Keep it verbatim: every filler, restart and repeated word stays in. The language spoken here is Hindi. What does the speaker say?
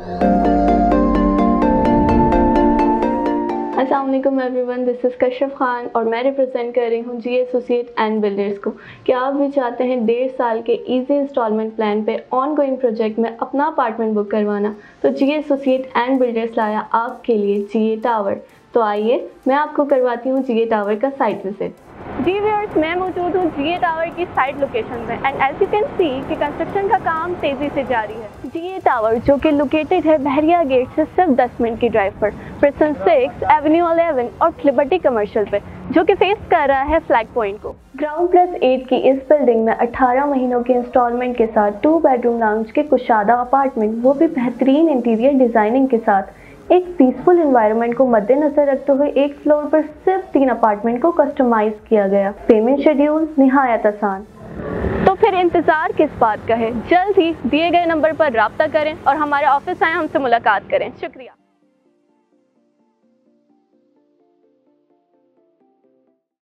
अस्सलाम वालेकुम everyone, this is Kashif Khan और मैं रिप्रेजेंट कर रही हूँ जी एसोसिएट एंड बिल्डर्स को। क्या आप भी चाहते हैं डेढ़ साल के इजी इंस्टॉलमेंट प्लान पे ऑन गोइंग प्रोजेक्ट में अपना अपार्टमेंट बुक करवाना, तो जी एसोसिएट एंड बिल्डर्स लाया आपके लिए जी ए टावर। तो आइए मैं आपको करवाती हूँ जी ए टावर का साइट विजिट। जी व्यूअर्स, मैं मौजूद हूँ जी ए टावर की साइट लोकेशन में and as you can see कि कंस्ट्रक्शन का काम तेज़ी से जारी है। जी ए टावर जो कि लोकेटेड है बहरिया गेट से सिर्फ दस मिनट की ड्राइव पर, प्रिसन सिक्स, एवेन्यू इलेवन और लिबर्टी कमर्शियल पे, जो कि फेस कर रहा है फ्लैग पॉइंट को। ग्राउंड प्लस एट की इस बिल्डिंग में अठारह महीनों के इंस्टॉलमेंट के साथ टू बेडरूम लाउंज के कुशादा अपार्टमेंट, वो भी बेहतरीन इंटीरियर डिज़ाइनिंग के साथ, एक पीसफुल एनवायरनमेंट को मद्देनजर रखते हुए एक फ्लोर पर सिर्फ तीन अपार्टमेंट को कस्टमाइज किया गया। पेमेंट शेड्यूल निहायत आसान। तो फिर इंतज़ार किस बात का है, जल्द ही दिए गए नंबर पर राब्ता करें और हमारे ऑफिस आएँ, हमसे मुलाकात करें। शुक्रिया।